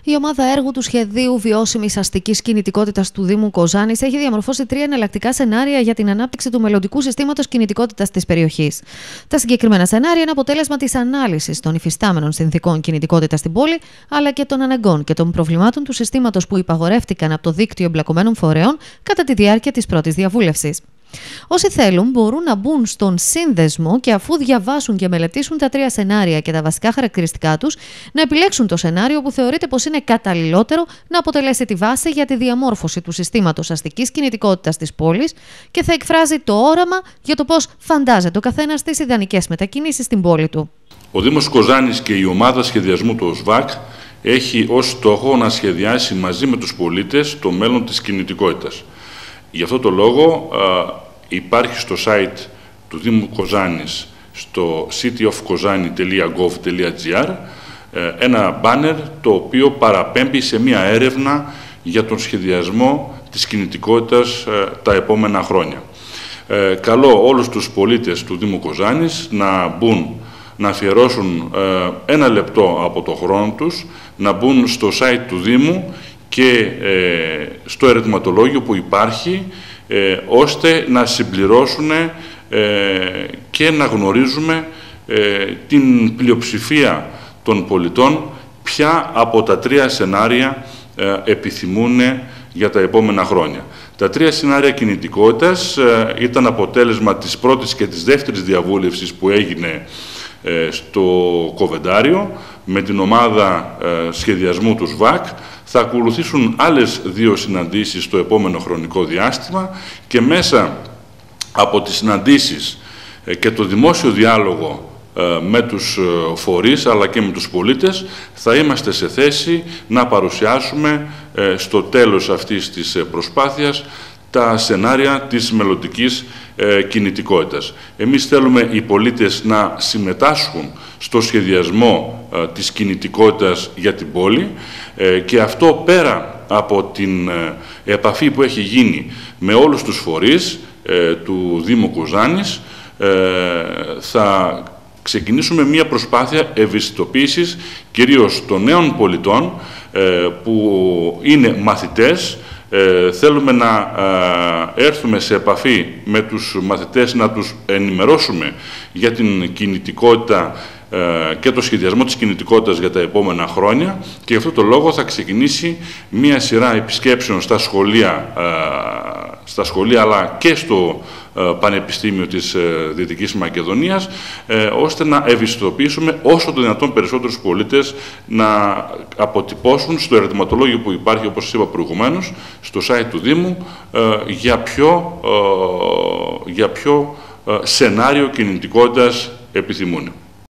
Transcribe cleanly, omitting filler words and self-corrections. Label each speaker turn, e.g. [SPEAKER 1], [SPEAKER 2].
[SPEAKER 1] Η ομάδα έργου του Σχεδίου Βιώσιμης Αστικής Κινητικότητας του Δήμου Κοζάνης έχει διαμορφώσει 3 εναλλακτικά σενάρια για την ανάπτυξη του μελλοντικού συστήματος κινητικότητας της περιοχής. Τα συγκεκριμένα σενάρια είναι αποτέλεσμα της ανάλυσης των υφιστάμενων συνθηκών κινητικότητας στην πόλη, αλλά και των αναγκών και των προβλημάτων του συστήματος που υπαγορεύτηκαν από το δίκτυο εμπλεκομένων φορέων κατά τη διάρκεια της πρώτης διαβούλευσης. Όσοι θέλουν μπορούν να μπουν στον σύνδεσμο και αφού διαβάσουν και μελετήσουν τα 3 σενάρια και τα βασικά χαρακτηριστικά τους, να επιλέξουν το σενάριο που θεωρείται πως είναι καταλληλότερο να αποτελέσει τη βάση για τη διαμόρφωση του συστήματος αστικής κινητικότητας της πόλης και θα εκφράζει το όραμα για το πώς φαντάζεται ο καθένας τις ιδανικές μετακινήσεις στην πόλη του.
[SPEAKER 2] Ο Δήμος Κοζάνης και η ομάδα σχεδιασμού του ΟΣΒΑΚ έχει ως στόχο να σχεδιάσει μαζί με τους πολίτες το μέλλον της κινητικότητας. Γι' αυτό το λόγο υπάρχει στο site του Δήμου Κοζάνης, στο cityofkozani.gov.gr, ένα μπάνερ το οποίο παραπέμπει σε μια έρευνα για τον σχεδιασμό της κινητικότητας τα επόμενα χρόνια. Καλώ όλους τους πολίτες του Δήμου Κοζάνης να μπουν, να αφιερώσουν 1 λεπτό από το χρόνο τους, να μπουν στο site του Δήμου και στο ερωτηματολόγιο που υπάρχει, ώστε να συμπληρώσουν και να γνωρίζουμε την πλειοψηφία των πολιτών ποια από τα 3 σενάρια επιθυμούν για τα επόμενα χρόνια. Τα 3 σενάρια κινητικότητας ήταν αποτέλεσμα της πρώτης και της δεύτερης διαβούλευσης που έγινε στο Κοβεντάριο με την ομάδα σχεδιασμού του ΣΒΑΚ. Θα ακολουθήσουν άλλες 2 συναντήσεις στο επόμενο χρονικό διάστημα και μέσα από τις συναντήσεις και το δημόσιο διάλογο με τους φορείς αλλά και με τους πολίτες θα είμαστε σε θέση να παρουσιάσουμε στο τέλος αυτής της προσπάθειας τα σενάρια της μελλοντικής κινητικότητας. Εμείς θέλουμε οι πολίτες να συμμετάσχουν στο σχεδιασμό της κινητικότητας για την πόλη και αυτό πέρα από την επαφή που έχει γίνει με όλους τους φορείς του Δήμου Κοζάνης, θα ξεκινήσουμε μία προσπάθεια ευαισθητοποίησης κυρίως των νέων πολιτών που είναι μαθητές. Θέλουμε να έρθουμε σε επαφή με τους μαθητές, να τους ενημερώσουμε για την κινητικότητα και το σχεδιασμό της κινητικότητας για τα επόμενα χρόνια και γι' αυτό το λόγο θα ξεκινήσει μία σειρά επισκέψεων στα σχολεία αλλά και στο Πανεπιστήμιο της Δυτικής Μακεδονίας, ώστε να ευαισθητοποιήσουμε όσο το δυνατόν περισσότερους πολίτες να αποτυπώσουν στο ερωτηματολόγιο που υπάρχει, όπως σας είπα προηγουμένως, στο site του Δήμου, για ποιο σενάριο κινητικότητας επιθυμούν.